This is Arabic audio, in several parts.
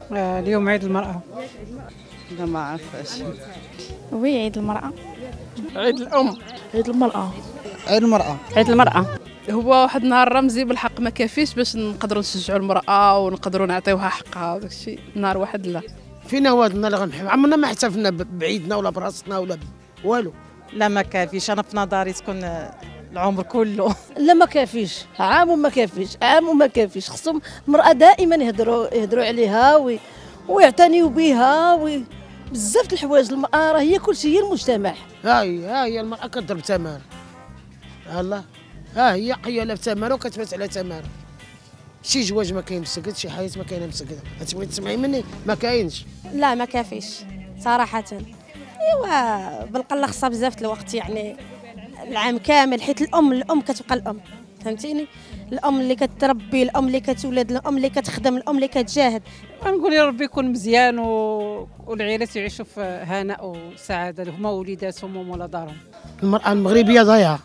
اليوم عيد المرأة. لا ما عرفاش. وي عيد المرأة. عيد الأم. عيد المرأة. عيد المرأة. عيد المرأة. هو واحد النهار رمزي بالحق ما كافيش باش نقدروا نشجعوا المرأة ونقدروا نعطيوها حقها وداك الشيء. نهار واحد لا. فينا وادنا اللي غنحب عمرنا ما احتفلنا بعيدنا ولا براسنا ولا والو. لا ما كافيش، انا في نظري تكون العمر كله. لا ما كافيش، عام وما كافيش، عام وما كافيش. خصهم المرأة دائما يهدروا عليها ويعتنيوا بها بزاف د الحوايج. المرأة راه هي كل شيء، هي المجتمع. ها هي المرأة كضرب تمار. الله ها هي قيالة في تمار وكتبات على تمار. شي زواج ما كاين مسكت، شي حياة ما كاينه مسكت. تبغي تسمعي مني ما كاينش. لا ما كافيش صراحة. ايوا بالقله خصها بزاف د الوقت، يعني العام كامل، حيت الام كتبقى الام، فهمتيني؟ الام اللي كتربي، الام اللي كتولد، الام اللي كتخدم، الام اللي كتجاهد. نقول يا ربي يكون مزيان والعائلات يعيشوا في هناء وسعاده، هما وليداتهم ولا دارهم. المرأة المغربية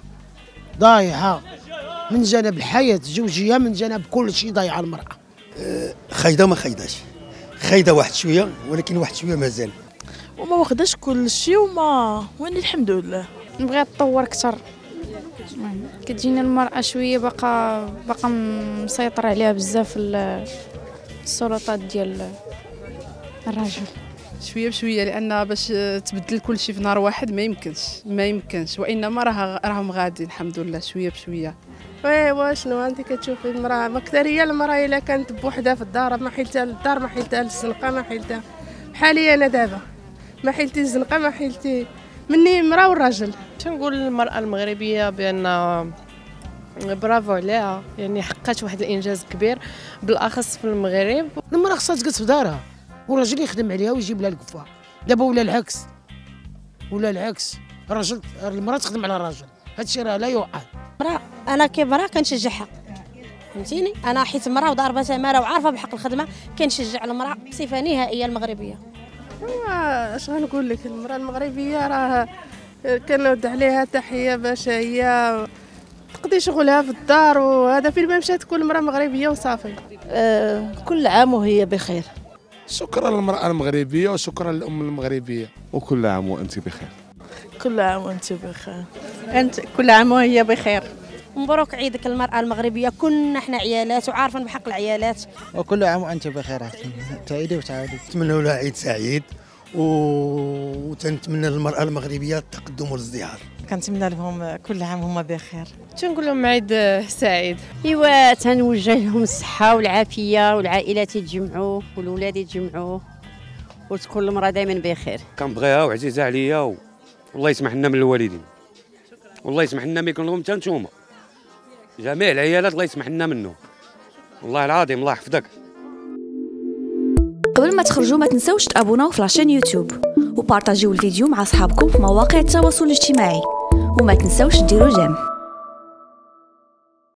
ضايعة من جانب الحياة الزوجية، من جانب كل شيء ضايعة المرأة. خايدة وما خايداش، خايدة واحد شوية ولكن واحد شوية مازال. وما واخداش كل شيء وين الحمد لله. نبغيها تطور اكثر. كتجينا المرأة شوية باقا مسيطر عليها بزاف السلطات ديال الرجل. شويه بشويه، لان باش تبدل كل شيء في نهار واحد ما يمكنش، وانما راهم غادي الحمد لله شويه بشويه. ايوا شنو انت كتشوفي المراه ما كثر هي المراه الا كانت بوحدها في الدار، ما حيلتها للدار، ما حيلتها للزنقه، ما حيلتها بحالي انا دابا، ما حيلتي الزنقه، ما حيلتي مني المراه والراجل. تنقول للمراه المغربيه بان برافو عليها، يعني حققت واحد الانجاز كبير بالاخص في المغرب. المراه خصها تجلس في دارها والراجل يخدم عليها ويجيب لها الكفه. دابا ولا العكس، المراه تخدم على الراجل، هادشي راه لا يوقع. انا كمراه كنشجعها، فهمتيني؟ انا حيت مراه وضاربه تماره وعارفه بحق الخدمه، كنشجع المراه بصفه نهائيه المغربيه. اش غنقول لك، المراه المغربيه راه كنود عليها تحيه باش هي تقضي شغلها في الدار، وهذا فين ما مشات كل مراه مغربيه وصافي. كل عام وهي بخير. شكرا للمراه المغربيه وشكرا للام المغربيه، وكل عام وانت بخير. كل عام وانت بخير. انت كل عام وهي بخير. مبروك عيدك المرأة المغربية، كنا احنا عيالات وعارفين بحق العيالات. وكل عام وانت بخير. تعيدي وتعاودي. نتمنى لها عيد سعيد وتنتمنى للمرأة المغربية التقدم والازدهار. كنتمنى لهم كل عام هما بخير. تنقول لهم عيد سعيد. ايوا تنوجه لهم الصحة والعافية، والعائلات يتجمعوا والولاد يتجمعوا، وتكون المرأة دائما بخير. كنبغيها وعزيزة عليا والله يسمح لنا من الوالدين، والله يسمح لنا ما يكون لهم حتى نتوما جميع العيالات، الله يسمح لنا منهم والله العظيم. الله يحفظك. قبل ما تخرجوا ما تنسوش تابوناو في لاشين يوتيوب وبارطاجيو الفيديو مع اصحابكم في مواقع التواصل الاجتماعي، وما تنسوش ديروا جيم.